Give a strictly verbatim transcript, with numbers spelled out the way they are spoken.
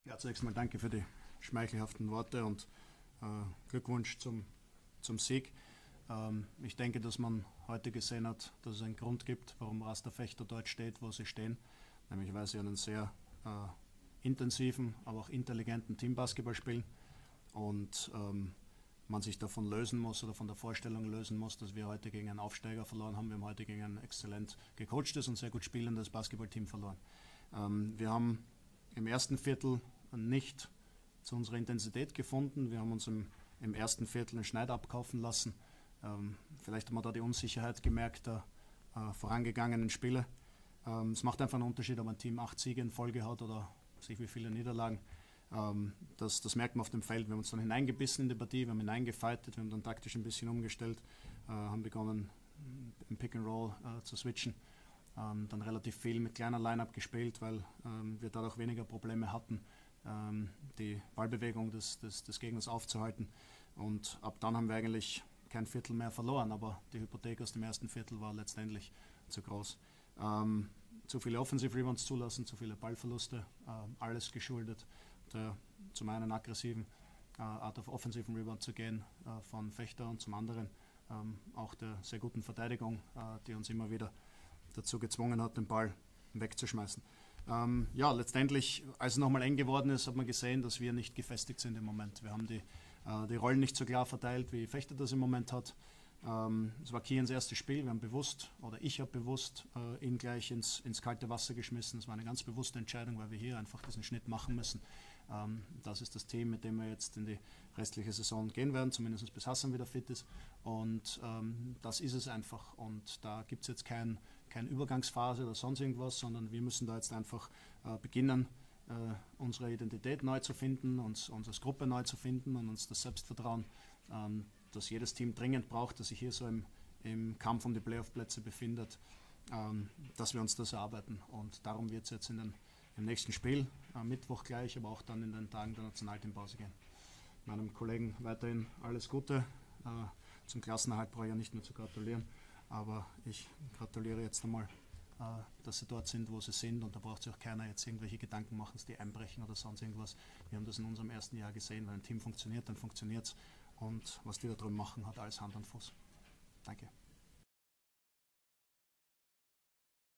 Ja, zunächst mal danke für die schmeichelhaften Worte und äh, Glückwunsch zum, zum Sieg. Ähm, ich denke, dass man heute gesehen hat, dass es einen Grund gibt, warum Rasterfechter dort steht, wo sie stehen. Nämlich weil sie einen sehr äh, intensiven, aber auch intelligenten Teambasketball spielen und ähm, man sich davon lösen muss oder von der Vorstellung lösen muss, dass wir heute gegen einen Aufsteiger verloren haben. Wir haben heute gegen ein exzellent gecoachtes und sehr gut spielendes Basketballteam verloren. Ähm, wir haben im ersten Viertel nicht zu unserer Intensität gefunden. Wir haben uns im, im ersten Viertel einen Schneid abkaufen lassen. Ähm, vielleicht haben wir da die Unsicherheit gemerkt der äh, vorangegangenen Spiele. Ähm, es macht einfach einen Unterschied, ob ein Team acht Siege in Folge hat oder sich wie viele Niederlagen. Ähm, das, das merkt man auf dem Feld. Wir haben uns dann hineingebissen in die Partie, wir haben hineingefightet, wir haben dann taktisch ein bisschen umgestellt, äh, haben begonnen im Pick and Roll äh, zu switchen. Ähm, dann relativ viel mit kleiner Line-Up gespielt, weil ähm, wir dadurch weniger Probleme hatten, ähm, die Ballbewegung des, des, des Gegners aufzuhalten. Und ab dann haben wir eigentlich kein Viertel mehr verloren, aber die Hypothek aus dem ersten Viertel war letztendlich zu groß. Ähm, zu viele Offensive Rebounds zulassen, zu viele Ballverluste, äh, alles geschuldet der zum einen aggressiven äh, Art of offensiven Rebound zu gehen äh, von Fechter und zum anderen ähm, auch der sehr guten Verteidigung, äh, die uns immer wieder dazu gezwungen hat, den Ball wegzuschmeißen. Ähm, ja, letztendlich, als es nochmal eng geworden ist, hat man gesehen, dass wir nicht gefestigt sind im Moment. Wir haben die, äh, die Rollen nicht so klar verteilt, wie Fechter das im Moment hat. Ähm, es war Kians erstes Spiel, wir haben bewusst, oder ich habe bewusst äh, ihn gleich ins, ins kalte Wasser geschmissen. Es war eine ganz bewusste Entscheidung, weil wir hier einfach diesen Schnitt machen müssen. Ähm, das ist das Team, mit dem wir jetzt in die restliche Saison gehen werden, zumindest bis Hassan wieder fit ist. Und ähm, das ist es einfach. Und da gibt es jetzt kein, keine Übergangsphase oder sonst irgendwas, sondern wir müssen da jetzt einfach äh, beginnen, äh, unsere Identität neu zu finden, uns, uns als Gruppe neu zu finden und uns das Selbstvertrauen, ähm, das jedes Team dringend braucht, das sich hier so im, im Kampf um die Playoff-Plätze befindet, ähm, dass wir uns das erarbeiten. Und darum wird es jetzt in den, im nächsten Spiel, am Mittwoch gleich, aber auch dann in den Tagen der Nationalteampause gehen. Meinem Kollegen weiterhin alles Gute. Äh, zum Klassenerhalt brauche ich ja nicht mehr zu gratulieren, aber ich gratuliere jetzt einmal, äh, dass sie dort sind, wo sie sind, und da braucht sich auch keiner jetzt irgendwelche Gedanken machen, dass die einbrechen oder sonst irgendwas. Wir haben das in unserem ersten Jahr gesehen, wenn ein Team funktioniert, dann funktioniert es, und was die da drüben machen, hat alles Hand und Fuß. Danke.